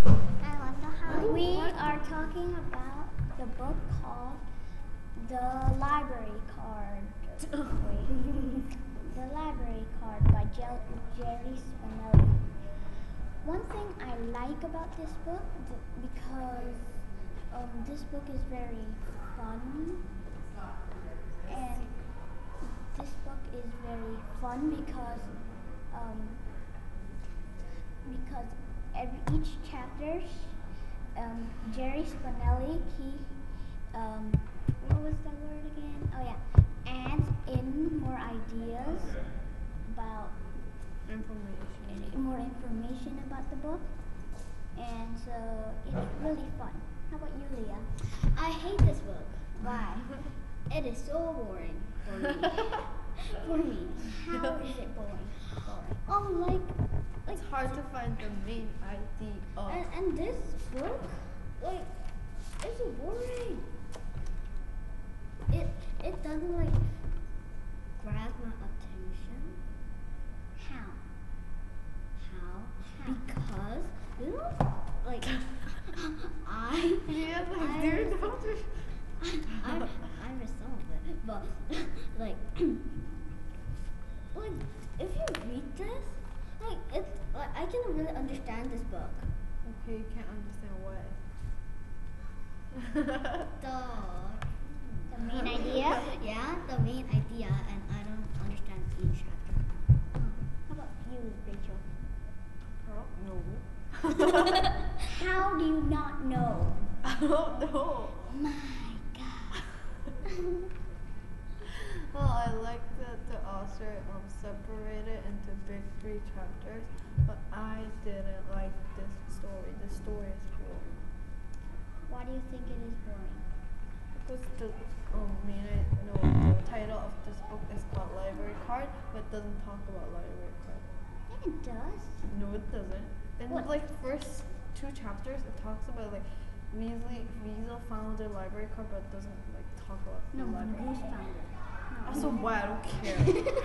We are talking about the book called The Library Card. The Library Card by Jerry Spinelli. One thing I like about this book, because this book is very fun, and this book is very fun because each chapter, Jerry Spinelli, what was the word again? Oh yeah, adds in more ideas about more information about the book, and so it's really fun. How about you, Leah? I hate this book. Why? It is so boring for me. For me, how is it boring? Like It's hard to find the main idea. and this book, like, it's so boring. It doesn't like grab my attention. How? Because you know, like I Yeah, I dude, I read some of it, but like if you read this, like it's like I cannot really understand this book. Okay, you can't understand what. The main idea? Yeah, the main idea, and I don't understand each chapter. How about you, Rachel? No. How do you not know? I don't know. My God. Well, I like that the author separated into big 3 chapters, but I didn't like this story. The story is boring. Why do you think it is boring? Because the title of this book is called Library Card, but it doesn't talk about library card. Yeah, it does. No, it doesn't. In What? like first 2 chapters, it talks about like Weasel found the library card, but it doesn't like talk about No, the library. Goose found it. So why? I don't care.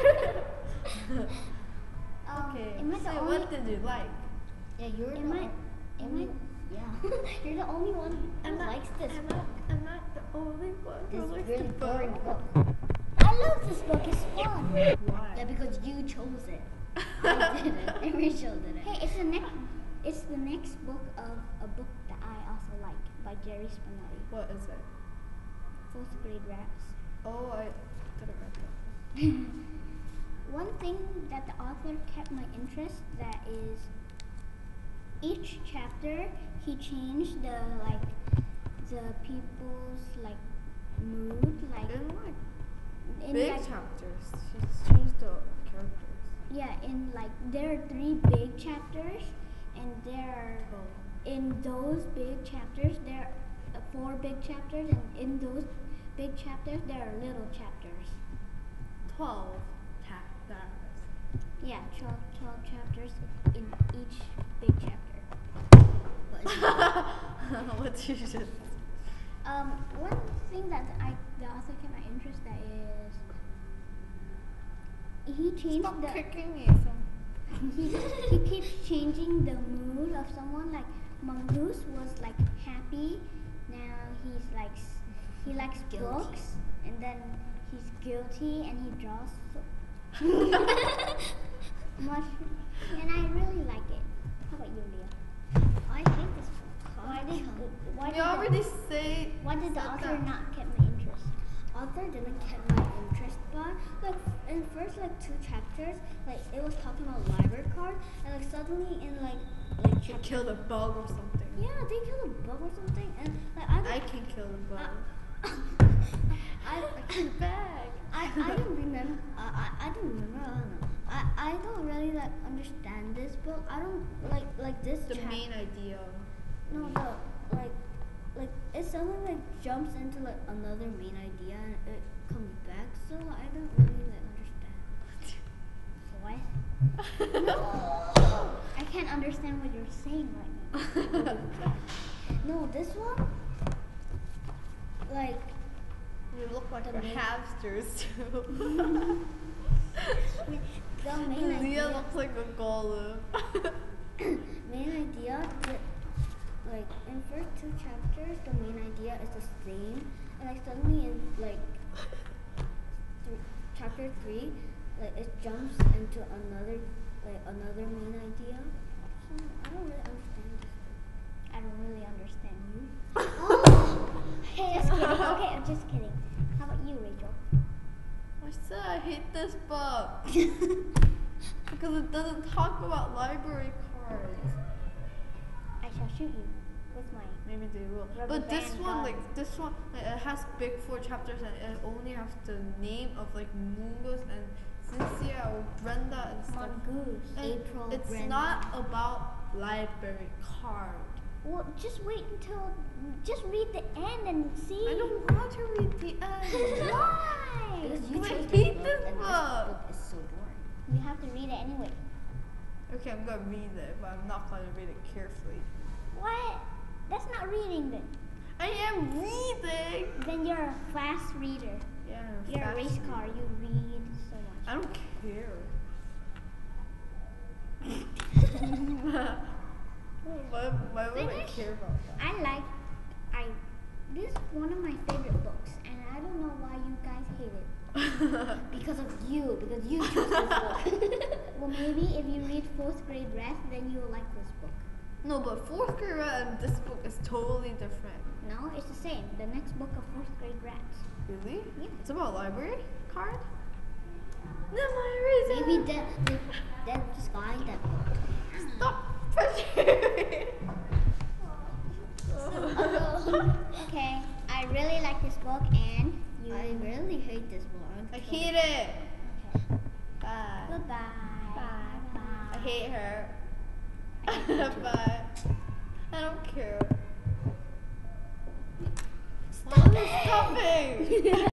Okay. Am I the So only? what did you like? Yeah, you're Am I? yeah, you're the only one who likes this book. I'm not the only one This who likes really the boring book. book. I love this book. It's fun. Why? Yeah, because you chose it. I didn't. And Rachel did it. Hey, it's the next book of a book that I also like by Jerry Spinelli. What is it? 4th Grade Rats. Oh, I didn't read that. One thing that the author kept my interest, that is, each chapter he changed the people's mood, in Big like, chapters. She's changed the characters. yeah, in like there are 3 big chapters, and in those big chapters there are 4 big chapters, and in those big chapters there are little chapters. 12 chapters. Yeah, 12 chapters in each big chapter. What you just? One thing that the author kept my interest, that is, he changed Stop the kicking me. he keeps changing the mood of someone. Like Mongoose was like happy, now he likes Guilty. books, and then he's guilty and he draws so much, and I really like it. How about you, Leah? I hate this book. Why did the said author that. not keep my interest? Author didn't get my interest, but like in the first 2 chapters, like it was talking about library card, and like suddenly in like You killed a bug or something. yeah, they killed a bug or something, and like I can kill the bug. I Bag. I don't remember. I don't remember. I don't know. I don't really like understand this book. I don't like this. The main idea. No, like it suddenly like jumps into like another main idea and it comes back. So I don't really like understand. What? I can't understand what you're saying right now. No, this one, like You look like The a main- hamsters too. the main Leah idea. looks like a golem. Main idea. two chapters, the main idea is the same, and like suddenly in like chapter 3, like it jumps into another main idea. So I don't really understand this. I don't really understand you. Oh! Hey, just kidding. Okay, I'm just kidding. How about you, Rachel? I said I hate this book because it doesn't talk about library cards. I shall shoot you with my. Maybe they will. Rubber But this band one, gun. like this one, like, it has big 4 chapters and it only has the name of like Mungus and Cynthia or Brenda and stuff. Mongoose. And April, it's Brenda. not about library card. Well, just wait until. Just read the end and see. I don't want to read the end. Why? Because you I chose hate book, this and book. this book is so boring. You have to read it anyway. Okay, I'm gonna read it, but I'm not gonna read it carefully. What? That's not reading then. I am reading. Then you're a fast reader. Yeah. You're a race car. You read so much. I don't care. Why would I Finish? care about that? This is one of my favorite books, and I don't know why you guys hate it. Because of you, because you chose this book. Well, maybe if you read 4th grade Rats, then you'll like this book. No, but 4th grade and this book is totally different. No, it's the same. The next book of 4th grade Rats. Really? Yeah. It's about library card? No, my reason. Maybe then just buy that book. Stop pressuring. Okay, I really like this book, and you. I really hate this book. I hate it. Okay. Bye. Goodbye. Bye. Bye. I hate her. I hate you too. Bye. I don't care. Stop Stop it.